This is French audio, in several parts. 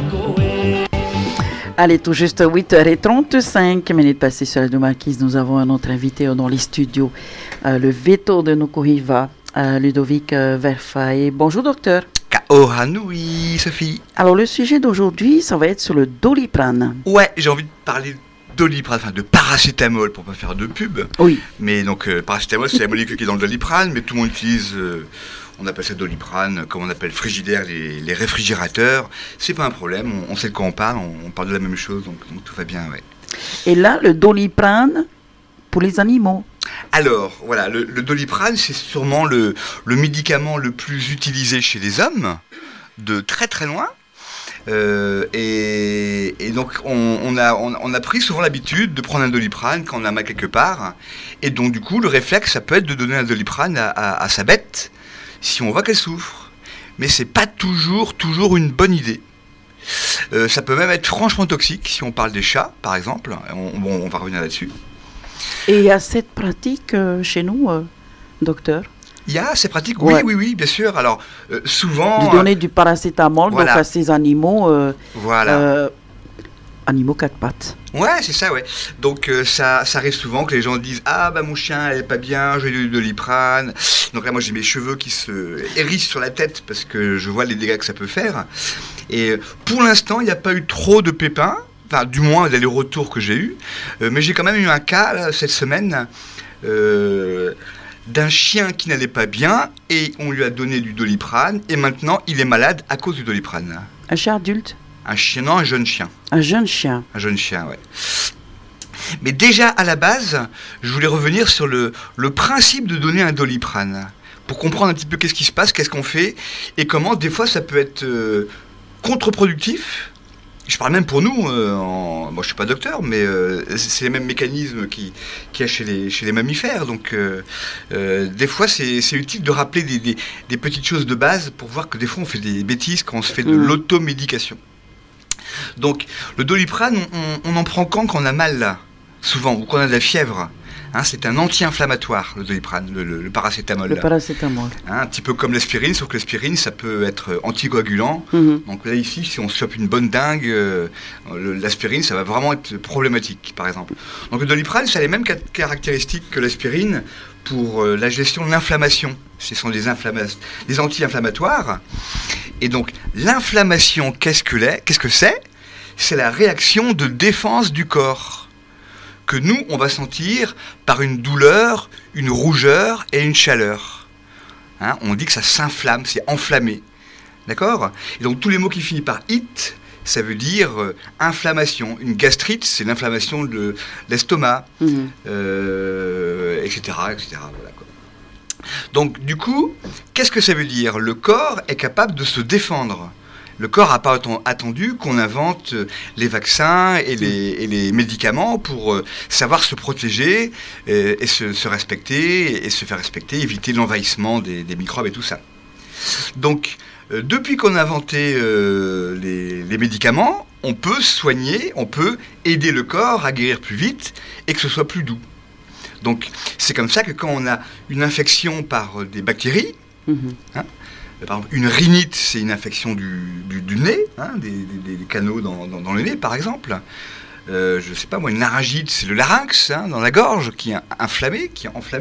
Allez, tout juste 8h35 minutes passées sur la Marquise. Nous avons un autre invité dans les studios, le veto de Nukuriva, Ludovic Verfaye. Bonjour docteur. Kaohanui, Sophie. Alors le sujet d'aujourd'hui, ça va être sur le Doliprane. Ouais, j'ai envie de parler Doliprane, enfin de paracétamol pour pas faire de pub. Oui. Mais donc paracétamol, c'est la molécule qui est dans le Doliprane, mais tout le monde utilise, on appelle ça Doliprane, comme on appelle frigidaire les réfrigérateurs. C'est pas un problème, on sait de quoi on parle de la même chose, donc tout va bien, ouais. Et là, le Doliprane pour les animaux. Alors, voilà, le Doliprane, c'est sûrement le médicament le plus utilisé chez les hommes, de très très loin. Et donc on a pris souvent l'habitude de prendre un Doliprane quand on a mal quelque part, et donc du coup le réflexe ça peut être de donner un Doliprane à sa bête si on voit qu'elle souffre, mais c'est pas toujours une bonne idée. Ça peut même être franchement toxique si on parle des chats par exemple, on va revenir là-dessus. Et il y a cette pratique chez nous, docteur? Il y a ces pratiques, ouais. oui, bien sûr. Alors, souvent... De donner du paracétamol voilà. Donc à ces animaux, voilà. Animaux quatre pattes. Ouais, c'est ça, ouais. Donc, ça arrive souvent que les gens disent « Ah, bah mon chien, elle est pas bien, j'ai du Doliprane. » Donc là, moi, j'ai mes cheveux qui se hérissent sur la tête parce que je vois les dégâts que ça peut faire. Et pour l'instant, il n'y a pas eu trop de pépins. Enfin, du moins, les retours que j'ai eus. Mais j'ai quand même eu un cas, là, cette semaine... d'un chien qui n'allait pas bien et on lui a donné du Doliprane et maintenant il est malade à cause du Doliprane. Un chien adulte? Un chien, non, un jeune chien. Un jeune chien. Un jeune chien, ouais. Mais déjà à la base, je voulais revenir sur le principe de donner un Doliprane pour comprendre un petit peu qu'est-ce qui se passe, qu'est-ce qu'on fait et comment des fois ça peut être contre-productif. Je parle même pour nous, moi je suis pas docteur, mais c'est les mêmes mécanismes qu'il y a chez les mammifères. Donc des fois c'est utile de rappeler des petites choses de base pour voir que des fois on fait des bêtises quand on se fait de l'automédication. Donc le Doliprane, on en prend quand on a mal là, souvent, ou qu'on a de la fièvre. Hein, c'est un anti-inflammatoire, le Doliprane, le paracétamol. Le paracétamol. Hein, un petit peu comme l'aspirine, sauf que l'aspirine, ça peut être anticoagulant. Donc là, ici, si on se chope une bonne dingue, l'aspirine, ça va vraiment être problématique, par exemple. Donc le Doliprane, ça a les mêmes caractéristiques que l'aspirine pour la gestion de l'inflammation. Ce sont des anti-inflammatoires. Et donc, l'inflammation, qu'est-ce que c'est ? C'est la réaction de défense du corps que nous, on va sentir par une douleur, une rougeur et une chaleur. Hein, on dit que ça s'inflamme, c'est enflammé. D'accord ? Et donc, tous les mots qui finissent par « it », ça veut dire inflammation. Une gastrite, c'est l'inflammation de l'estomac, etc., etc. Voilà, quoi. Donc, du coup, qu'est-ce que ça veut dire ? Le corps est capable de se défendre. Le corps n'a pas attendu qu'on invente les vaccins et les médicaments pour savoir se protéger et se respecter et se faire respecter, éviter l'envahissement des microbes et tout ça. Donc, depuis qu'on a inventé les médicaments, on peut soigner, on peut aider le corps à guérir plus vite et que ce soit plus doux. Donc, c'est comme ça que quand on a une infection par des bactéries, hein, par exemple, une rhinite, c'est une infection du nez, hein, des canaux dans le nez, par exemple. Je ne sais pas moi, une laryngite, c'est le larynx, hein, dans la gorge, qui est enflammé.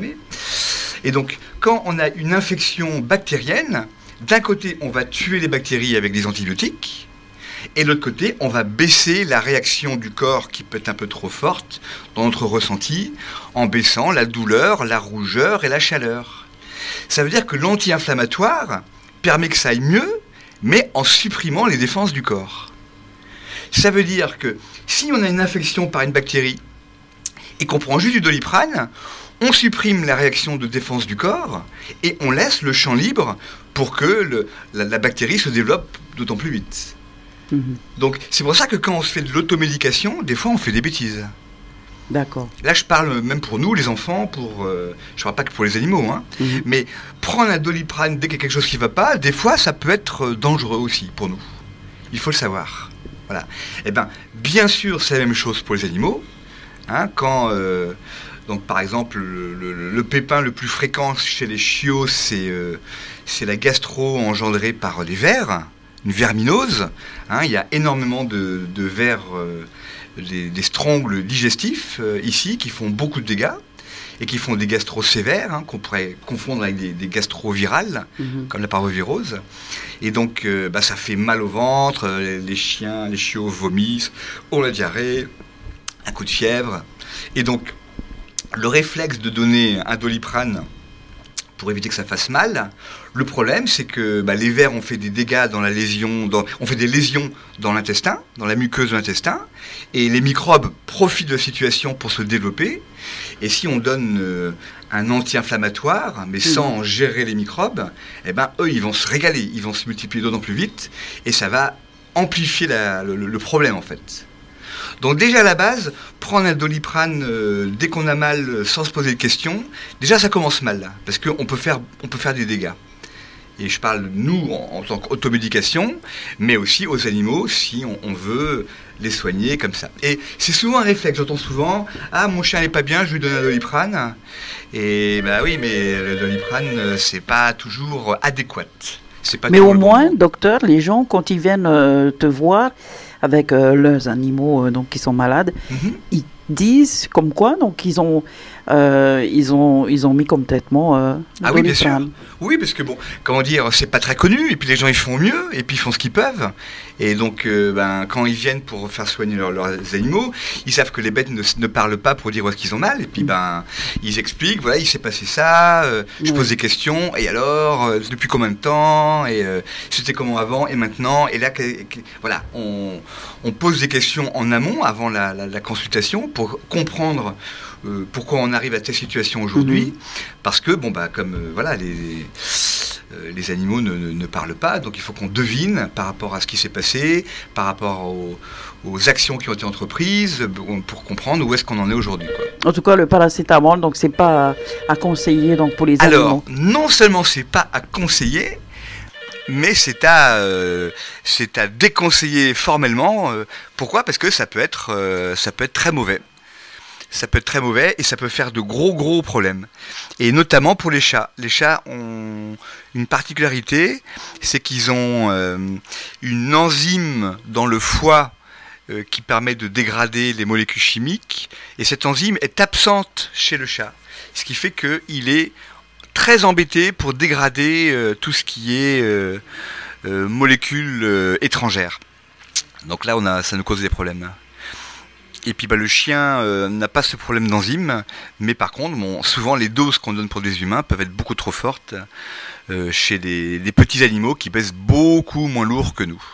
Et donc, quand on a une infection bactérienne, d'un côté, on va tuer les bactéries avec des antibiotiques, et de l'autre côté, on va baisser la réaction du corps, qui peut être un peu trop forte, dans notre ressenti, en baissant la douleur, la rougeur et la chaleur. Ça veut dire que l'anti-inflammatoire permet que ça aille mieux, mais en supprimant les défenses du corps. Ça veut dire que si on a une infection par une bactérie et qu'on prend juste du Doliprane, on supprime la réaction de défense du corps et on laisse le champ libre pour que la bactérie se développe d'autant plus vite. Donc c'est pour ça que quand on se fait de l'automédication, des fois on fait des bêtises. D'accord. Là, je parle même pour nous, les enfants, je ne parle pas que pour les animaux, hein, mais prendre un Doliprane dès qu'il y a quelque chose qui ne va pas, des fois, ça peut être dangereux aussi pour nous. Il faut le savoir. Voilà. Eh bien, bien sûr, c'est la même chose pour les animaux. Hein, quand, donc, par exemple, le pépin le plus fréquent chez les chiots, c'est la gastro engendrée par les vers, une verminose. Hein, il y a énormément de vers, des strongles digestifs ici qui font beaucoup de dégâts et qui font des gastro sévères, hein, qu'on pourrait confondre avec des gastro-virales, comme la parvovirose. Et donc, ça fait mal au ventre, les chiots vomissent, ont la diarrhée, un coup de fièvre. Et donc, le réflexe de donner un Doliprane pour éviter que ça fasse mal, le problème, c'est que les vers ont fait des dégâts dans la lésion, ont fait des lésions dans l'intestin, dans la muqueuse de l'intestin, et les microbes profitent de la situation pour se développer. Et si on donne un anti-inflammatoire, mais sans gérer les microbes, eux, ils vont se régaler, ils vont se multiplier d'autant plus vite, et ça va amplifier le problème, en fait. Donc déjà à la base, prendre un Doliprane dès qu'on a mal sans se poser de questions, déjà ça commence mal là, parce qu'on peut faire des dégâts. Et je parle nous en tant qu'automédication, mais aussi aux animaux si on veut les soigner comme ça. Et c'est souvent un réflexe, j'entends souvent « Ah, mon chien n'est pas bien, je lui donne un Doliprane ». Et oui, mais le Doliprane, c'est pas toujours adéquat. Mais au moins, docteur, les gens, quand ils viennent te voir avec leurs animaux donc qui sont malades, ils disent comme quoi donc ils ont mis complètement oui, bien sûr. Oui, parce que comment dire, c'est pas très connu, et puis les gens ils font mieux, et puis ils font ce qu'ils peuvent. Et donc quand ils viennent pour faire soigner leurs animaux, ils savent que les bêtes ne parlent pas pour dire où est-ce qu'ils ont mal, et puis ils expliquent, voilà, il s'est passé ça, je pose des questions, et alors, depuis combien de temps, et c'était comment avant, et maintenant, et là, voilà, on pose des questions en amont, avant la consultation, pour comprendre pourquoi on arrive à telle situation aujourd'hui, parce que les animaux ne parlent pas, donc il faut qu'on devine par rapport à ce qui s'est passé, par rapport aux actions qui ont été entreprises, pour comprendre où est-ce qu'on en est aujourd'hui, quoi. En tout cas, le paracétamol, donc c'est pas à conseiller donc pour les animaux. Alors, non seulement c'est pas à conseiller, mais c'est à déconseiller formellement. Pourquoi ? Parce que ça peut être très mauvais. Ça peut être très mauvais et ça peut faire de gros problèmes. Et notamment pour les chats. Les chats ont une particularité, c'est qu'ils ont une enzyme dans le foie qui permet de dégrader les molécules chimiques. Et cette enzyme est absente chez le chat. Ce qui fait qu'il est très embêté pour dégrader tout ce qui est molécules étrangères. Donc là, ça nous cause des problèmes. Et puis le chien n'a pas ce problème d'enzyme, mais par contre, souvent les doses qu'on donne pour des humains peuvent être beaucoup trop fortes chez des petits animaux qui pèsent beaucoup moins lourd que nous.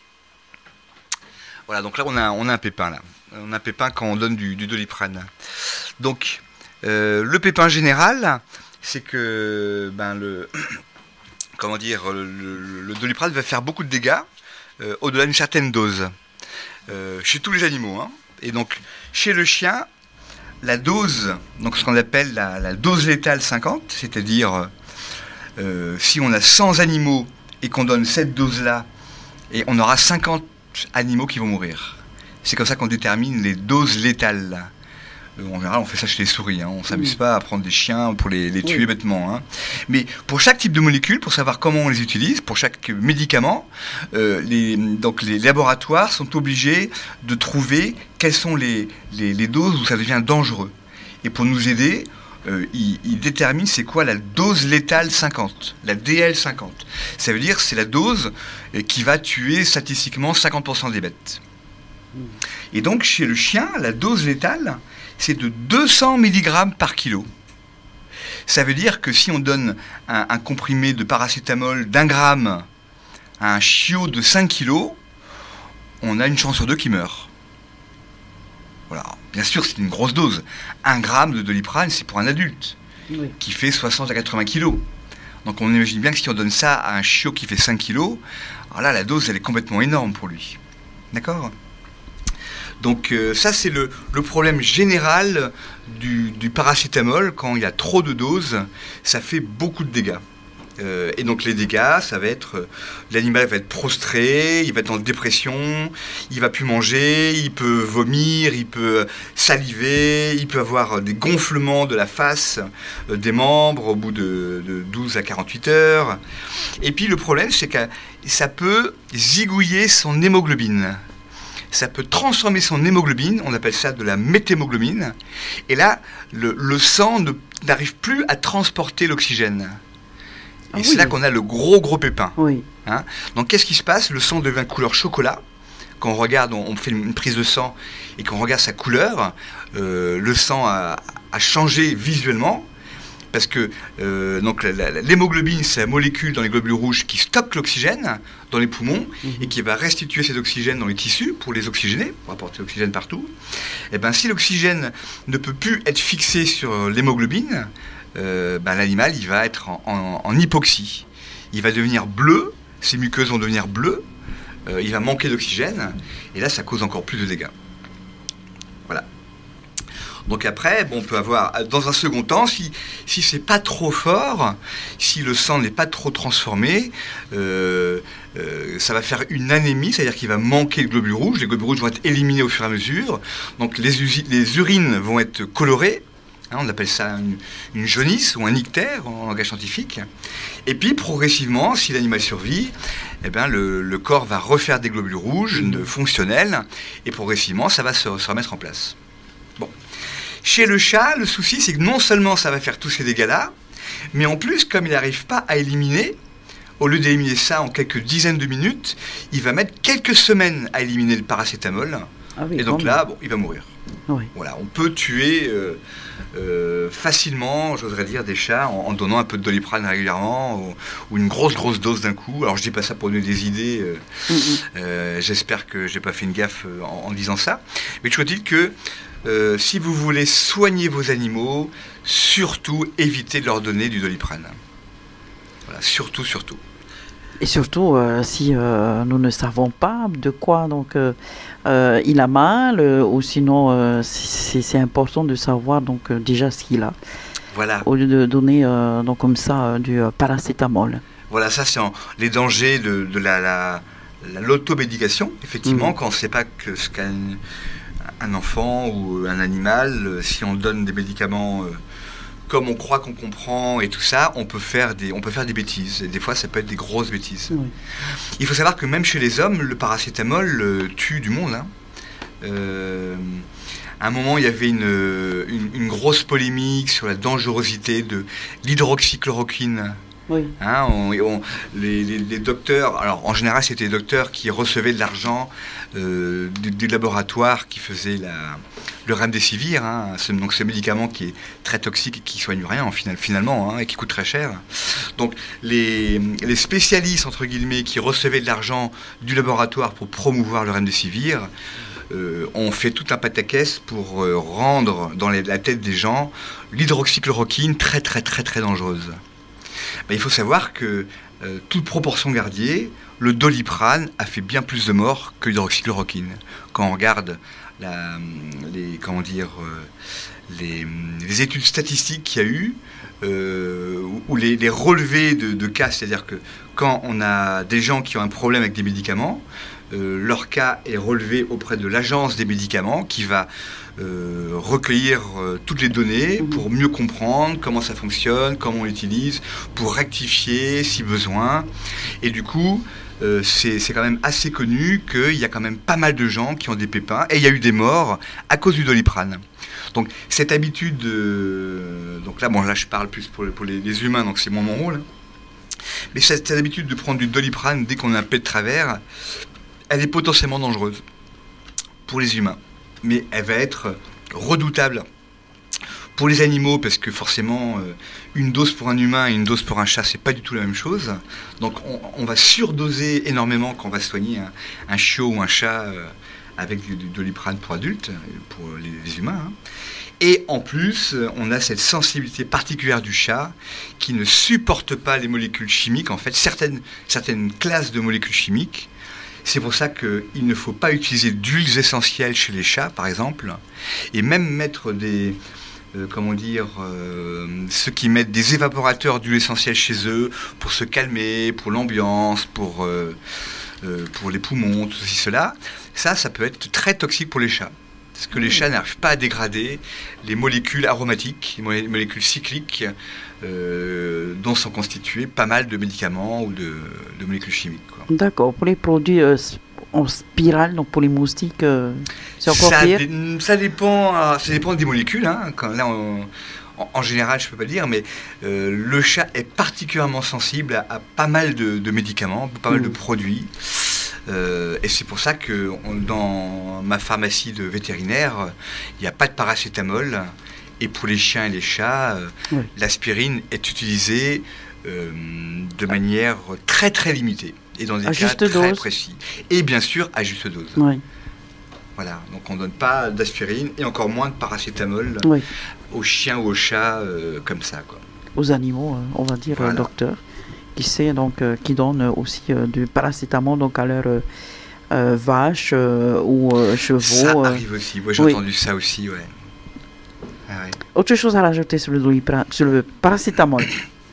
Voilà, donc là on a un pépin là. On a un pépin quand on donne du Doliprane. Donc le pépin général, c'est que le Doliprane va faire beaucoup de dégâts au-delà d'une certaine dose chez tous les animaux, hein. Et donc, chez le chien, la dose, donc ce qu'on appelle la dose létale 50, c'est-à-dire si on a 100 animaux et qu'on donne cette dose-là, et on aura 50 animaux qui vont mourir. C'est comme ça qu'on détermine les doses létales. En général, on fait ça chez les souris, hein. On ne s'amuse pas à prendre des chiens pour les tuer bêtement, hein. Mais pour chaque type de molécule, pour savoir comment on les utilise, pour chaque médicament, les laboratoires sont obligés de trouver quelles sont les doses où ça devient dangereux. Et pour nous aider, ils déterminent c'est quoi la dose létale 50, la DL 50. Ça veut dire que c'est la dose qui va tuer statistiquement 50% des bêtes. Et donc, chez le chien, la dose létale, c'est de 200 mg par kilo. Ça veut dire que si on donne un comprimé de paracétamol d'1 gramme à un chiot de 5 kg, on a une chance sur 2 qui meurt. Voilà. Bien sûr, c'est une grosse dose. 1 gramme de Doliprane, c'est pour un adulte, qui fait 60 à 80 kg. Donc on imagine bien que si on donne ça à un chiot qui fait 5 kg, alors là, la dose, elle est complètement énorme pour lui. D'accord ? Donc ça, c'est le problème général du paracétamol. Quand il y a trop de doses, ça fait beaucoup de dégâts. Et donc les dégâts, ça va être, l'animal va être prostré, il va être en dépression, il va plus manger, il peut vomir, il peut saliver, il peut avoir des gonflements de la face, des membres au bout de 12 à 48 heures. Et puis le problème, c'est que ça peut zigouiller son hémoglobine. Ça peut transformer son hémoglobine, on appelle ça de la méthémoglobine. Et là, le sang n'arrive plus à transporter l'oxygène. Et c'est là qu'on a le gros pépin. Oui. Hein. Donc qu'est-ce qui se passe? Le sang devient couleur chocolat. Quand on regarde, on fait une prise de sang et qu'on regarde sa couleur, le sang a changé visuellement. Parce que donc l'hémoglobine, c'est la molécule dans les globules rouges qui stocke l'oxygène dans les poumons et qui va restituer cet oxygène dans les tissus pour les oxygéner, pour apporter l'oxygène partout. Et bien si l'oxygène ne peut plus être fixé sur l'hémoglobine, l'animal il va être en hypoxie. Il va devenir bleu, ses muqueuses vont devenir bleues, il va manquer d'oxygène, et là ça cause encore plus de dégâts. Voilà. Donc après, on peut avoir, dans un second temps, si c'est pas trop fort, si le sang n'est pas trop transformé, ça va faire une anémie, c'est-à-dire qu'il va manquer de globules rouges, les globules rouges vont être éliminés au fur et à mesure, donc les urines vont être colorées. On appelle ça une jaunisse ou un ictère en langage scientifique. Et puis progressivement, si l'animal survit, le corps va refaire des globules rouges fonctionnels et progressivement ça va se remettre en place. Bon. Chez le chat, le souci c'est que non seulement ça va faire tous ces dégâts-là, mais en plus comme il n'arrive pas à éliminer, au lieu d'éliminer ça en quelques dizaines de minutes, il va mettre quelques semaines à éliminer le paracétamol. Ah oui, et donc là, il va mourir. Oui. Voilà, on peut tuer facilement, j'oserais dire, des chats en donnant un peu de Doliprane régulièrement ou une grosse dose d'un coup. Alors je dis pas ça pour donner des idées, j'espère que j'ai pas fait une gaffe en disant ça. Mais toujours est-il que si vous voulez soigner vos animaux, surtout évitez de leur donner du Doliprane. Voilà, surtout. Et surtout, si nous ne savons pas de quoi donc, il a mal, ou sinon c'est important de savoir donc, déjà ce qu'il a. Voilà. Au lieu de donner donc, comme ça du paracétamol. Voilà, ça c'est les dangers de l'automédication. Effectivement, quand on ne sait pas ce qu'a un enfant ou un animal, si on donne des médicaments... comme on croit qu'on comprend et tout ça, on peut faire des bêtises. Et des fois, ça peut être des grosses bêtises. Oui. Il faut savoir que même chez les hommes, le paracétamol tue du monde. Hein. À un moment, il y avait une grosse polémique sur la dangerosité de l'hydroxychloroquine. Oui. Hein, les docteurs, alors en général, c'était les docteurs qui recevaient de l'argent des laboratoires qui faisaient le remdesivir, hein, donc ce médicament qui est très toxique et qui ne soigne rien finalement, hein, et qui coûte très cher. Donc les spécialistes, entre guillemets, qui recevaient de l'argent du laboratoire pour promouvoir le remdesivir, ont fait tout un pataquès pour rendre dans la tête des gens l'hydroxychloroquine très dangereuse. Il faut savoir que, toute proportion gardée, le Doliprane a fait bien plus de morts que l'hydroxychloroquine. Quand on regarde les études statistiques qu'il y a eu, ou les relevés de cas, c'est-à-dire que quand on a des gens qui ont un problème avec des médicaments, leur cas est relevé auprès de l'agence des médicaments qui va recueillir toutes les données pour mieux comprendre comment ça fonctionne, comment on l'utilise, pour rectifier si besoin. Et du coup, c'est quand même assez connu qu'il y a quand même pas mal de gens qui ont des pépins, et il y a eu des morts à cause du Doliprane. Donc cette habitude, donc là je parle plus pour les humains, donc c'est mon rôle, mais cette habitude de prendre du Doliprane dès qu'on a un peu de travers, elle est potentiellement dangereuse pour les humains. Mais elle va être redoutable pour les animaux, parce que forcément, une dose pour un humain et une dose pour un chat, c'est pas du tout la même chose. Donc on va surdoser énormément quand on va soigner un chiot ou un chat avec du Doliprane pour adultes, pour les humains. Hein. Et en plus, on a cette sensibilité particulière du chat qui ne supporte pas les molécules chimiques, en fait, certaines classes de molécules chimiques. C'est pour ça qu'il ne faut pas utiliser d'huiles essentielles chez les chats, par exemple, et même mettre des comment dire, ceux qui mettent des évaporateurs d'huile essentielle chez eux pour se calmer, pour l'ambiance, pour les poumons, tout ceci, cela, ça peut être très toxique pour les chats. Parce que les chats n'arrivent pas à dégrader les molécules aromatiques, les molécules cycliques dont sont constitués pas mal de médicaments ou de molécules chimiques, quoi. D'accord. Pour les produits en spirale, donc pour les moustiques, c'est encore pire. Ça dépend des molécules. Hein. Là, en général, je ne peux pas le dire, mais le chat est particulièrement sensible à pas mal de médicaments, pas mal de produits. Et c'est pour ça que dans ma pharmacie de vétérinaire, il n'y a pas de paracétamol. Et pour les chiens et les chats, l'aspirine est utilisée de manière très très limitée. Et dans des cas très précis. Et bien sûr, à juste dose. Oui. Voilà, donc on ne donne pas d'aspirine et encore moins de paracétamol aux chiens ou aux chats comme ça, quoi. Aux animaux, on va dire, voilà. Docteur, qui sait donc qui donne aussi du paracétamol donc à leurs vaches ou chevaux. Ça arrive aussi, moi j'ai entendu ça aussi, ouais. Ah, ouais. Autre chose à rajouter sur le paracétamol?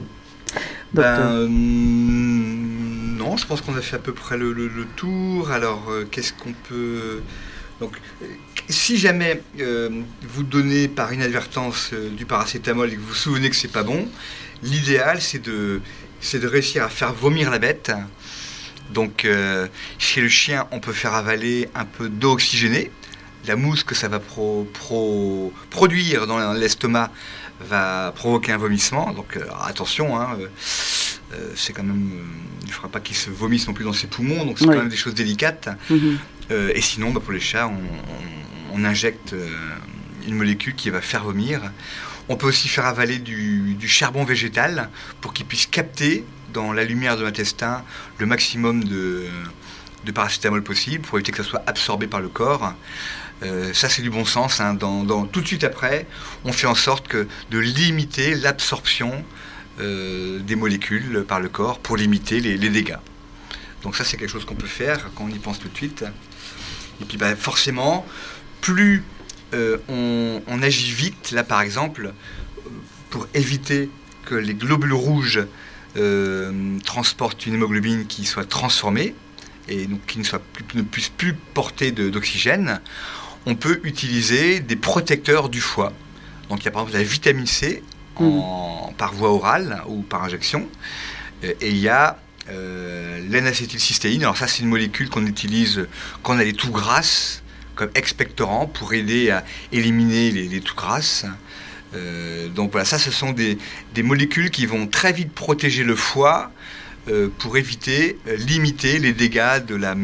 Non, je pense qu'on a fait à peu près le tour. Alors, qu'est-ce qu'on peut... Donc, si jamais vous donnez par inadvertance du paracétamol et que vous vous souvenez que c'est pas bon, l'idéal, c'est de réussir à faire vomir la bête. Donc, chez le chien, on peut faire avaler un peu d'eau oxygénée. La mousse que ça va produire dans l'estomac va provoquer un vomissement. Donc, attention, hein, c'est quand même... il ne faudra pas qu'il se vomisse non plus dans ses poumons, donc c'est quand même des choses délicates. Et sinon, pour les chats, on injecte une molécule qui va faire vomir. On peut aussi faire avaler du charbon végétal pour qu'il puisse capter dans la lumière de l'intestin le maximum de paracétamol possible pour éviter que ça soit absorbé par le corps. Ça, c'est du bon sens. Hein. Tout de suite après, on fait en sorte de limiter l'absorption des molécules par le corps pour limiter les dégâts. Donc ça, c'est quelque chose qu'on peut faire quand on y pense tout de suite. Et puis forcément, plus on agit vite, là par exemple, pour éviter que les globules rouges transportent une hémoglobine qui soit transformée et donc qui ne puisse plus porter d'oxygène, on peut utiliser des protecteurs du foie. Donc il y a par exemple la vitamine C par voie orale ou par injection, et il y a N-acétylcystéine. Alors ça, c'est une molécule qu'on utilise quand on a les toux grasses comme expectorant pour aider à éliminer les toux grasses. Donc voilà, ça, ce sont des molécules qui vont très vite protéger le foie pour limiter les dégâts de la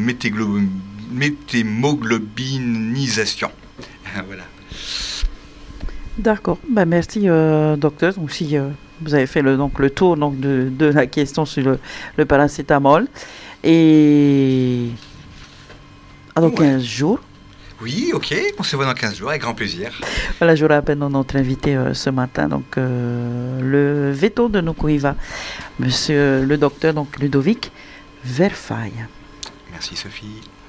méthémoglobinisation. Voilà. D'accord, merci docteur. Donc, si vous avez fait le tour donc, de la question sur le paracétamol. Et dans 15 jours. Oui, ok, on se voit dans 15 jours, avec grand plaisir. Voilà, je rappelle notre invité ce matin, donc le veto de Nukuhiva, monsieur le docteur donc Ludovic Verfaille. Merci Sophie.